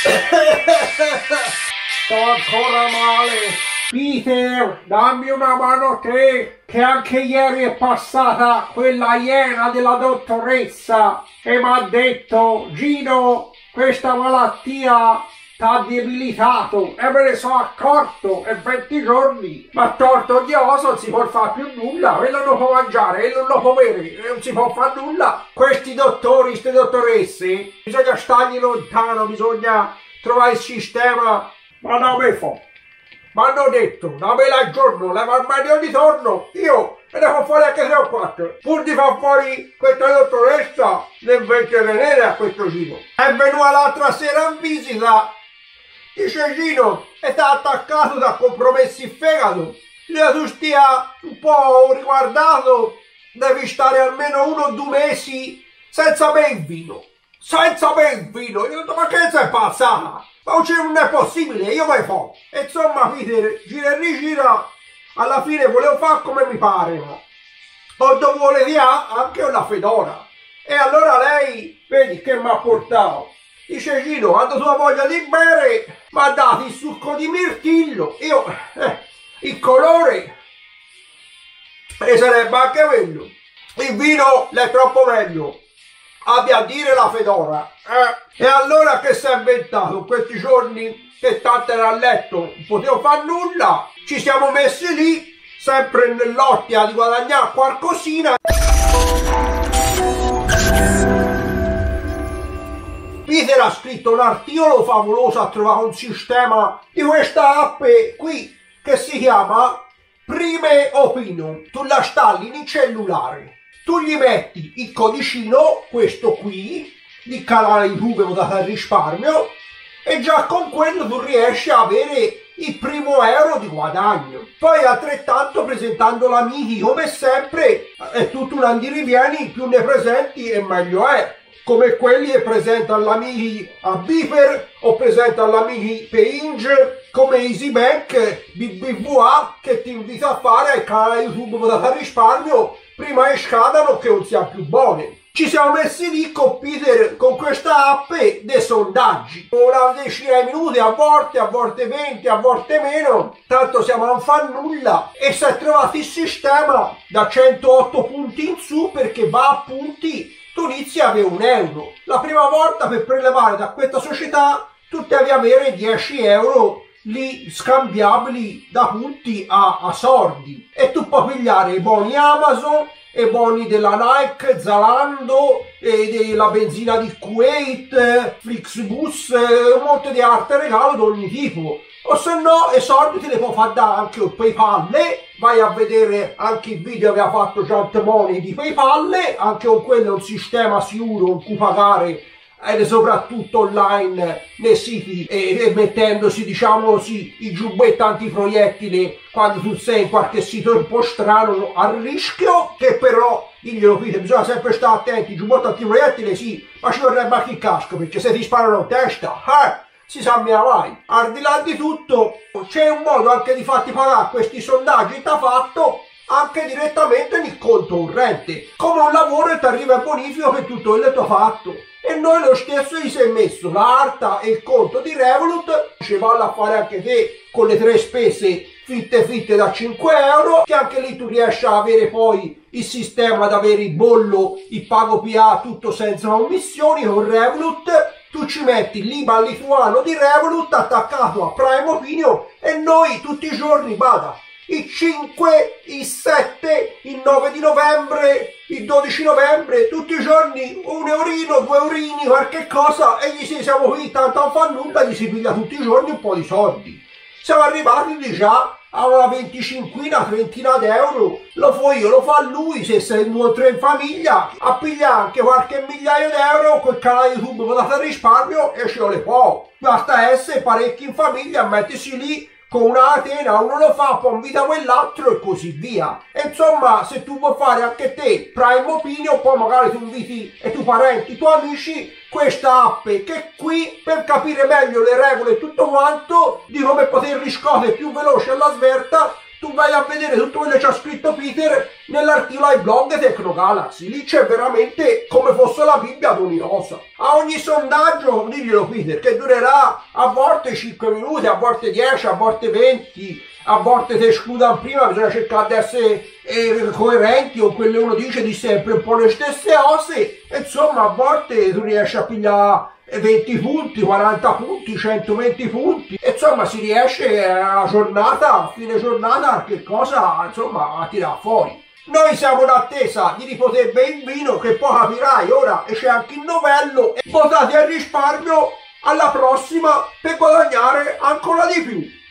Sto ancora male. Peter, dammi una mano te, che anche ieri è passata quella iena della dottoressa e mi ha detto: Gino, questa malattia t'ha debilitato, e me ne sono accorto, e 20 giorni mi ha torto gli osso, non si può fare più nulla, quello non può mangiare, quello non può bere, non si può fare nulla. Questi dottori, queste dottoresse, bisogna stargli lontano, bisogna trovare il sistema, ma non me fa. Mi hanno detto, da me al giorno, leva il meglio di torno, io me ne fa fuori anche 3 o 4. Pur di far fuori questa dottoressa, ne invece venire a questo Gino. È venuta l'altra sera in visita. Dice: Gino, e t'ha attaccato, t'ha compromesso il fegato. Se tu stia un po' riguardato, devi stare almeno 1 o 2 mesi senza bere il vino. Senza bere il vino. Io ho detto: ma che sei passata? Ma non è possibile, io mi fa. E insomma, Peter, gira e rigira, alla fine volevo fare come mi pare, ma ho dovuto leviare anche una fedora. E allora lei, vedi che mi ha portato. Dice: Gino, quando tu hai voglia di bere, mi ha dato il succo di mirtillo. Io, il colore, e sarebbe anche quello. Il vino è troppo meglio, abbia a dire la fedora. E allora che si è inventato in questi giorni, che tanto era a letto, non potevo fare nulla, ci siamo messi lì, sempre nell'ottica di guadagnare qualcosina. Peter ha scritto un articolo favoloso, ha trovato un sistema di questa app qui che si chiama Prime Opinion. Tu la installi in cellulare, tu gli metti il codicino, questo qui, di canale YouTube dato al risparmio, e già con quello tu riesci a avere il primo euro di guadagno. Poi altrettanto presentando l'amici, come sempre, è tutto un andirivieni, più ne presenti e meglio è. Come quelli che presentano l'amici a Biper o presentano l'amici Peinge, come EasyBank, BBVA, che ti invita a fare al canale YouTube dato al risparmio prima che scadano, che non siano più buone. Ci siamo messi lì con Peter, con questa app, dei sondaggi. Una decina di minuti, a volte 20, a volte meno. Tanto siamo a non far nulla. E si è trovato il sistema da 108 punti in su, perché va a punti, tu inizi a avere 1 euro. La prima volta per prelevare da questa società, tu devi avere 10 euro lì scambiabili da punti a soldi. E tu puoi pigliare i buoni Amazon, e buoni della Nike, Zalando, e della benzina di Kuwait, Flixbus, un monte di arte regalo di ogni tipo. O se no, i soldi te li può far dare anche il PayPal. Vai a vedere anche il video che ha fatto Giant Money di PayPal, anche con quello è un sistema sicuro in cui pagare, ed soprattutto online nei siti, e mettendosi, diciamo così, i giubbetti antiproiettili quando tu sei in qualche sito un po' strano, a rischio. Che però, diglielo Peter, bisogna sempre stare attenti. I giubbetti antiproiettili sì, ma ci vorrebbe anche il casco, perché se ti sparano in testa, si sa mai. Al di là di tutto, c'è un modo anche di farti pagare questi sondaggi che ti ha fatto anche direttamente nel conto corrente, come un lavoro, e ti arriva il bonifico per tutto quello che ti ha fatto. E noi lo stesso gli si è messo l'Arta e il conto di Revolut, ci vanno a fare anche te con le 3 spese fitte da 5 euro, che anche lì tu riesci a avere poi il sistema ad avere il bollo, il pago PA, tutto senza commissioni. Con Revolut tu ci metti l'IBAN lituano di Revolut attaccato a Prime Opinion, e noi tutti i giorni, bada, il 5, il 7, il 9 di novembre, il 12 novembre, tutti i giorni 1 eurino, 2 eurini, qualche cosa, e gli siamo qui, tanto non fa nulla, gli si piglia tutti i giorni un po' di soldi. Siamo arrivati già a una 25, 30 d'euro. Lo fo io, lo fa lui, se sei 2 o 3 in famiglia, a pigliare anche qualche migliaio d'euro col canale YouTube dato al risparmio, e ce le può. Basta essere parecchi in famiglia, mettersi lì con una catena, uno lo fa, poi invita quell'altro e così via. E insomma, se tu vuoi fare anche te Prime Opinion, poi magari tu inviti i tuoi parenti, i tuoi amici, questa app che è qui per capire meglio le regole e tutto quanto, di come poter riscuotere più veloce alla svelta tu vai a vedere tutto quello che c'ha scritto Peter nell'articolo ai blog Tecnogalaxy, lì c'è veramente come fosse la Bibbia d'Uniosa. A ogni sondaggio, diglielo Peter, che durerà a volte 5 minuti, a volte 10, a volte 20, a volte ti escludono prima, bisogna cercare di essere coerenti con quello che uno dice di sempre un po' le stesse cose, insomma a volte tu riesci a pigliare 20 punti, 40 punti, 120 punti, insomma si riesce a giornata, a fine giornata, che cosa insomma a tirare fuori. Noi siamo in attesa di ripoter bere il vino, che poi capirai, ora c'è anche il novello, e votate a risparmio alla prossima per guadagnare ancora di più.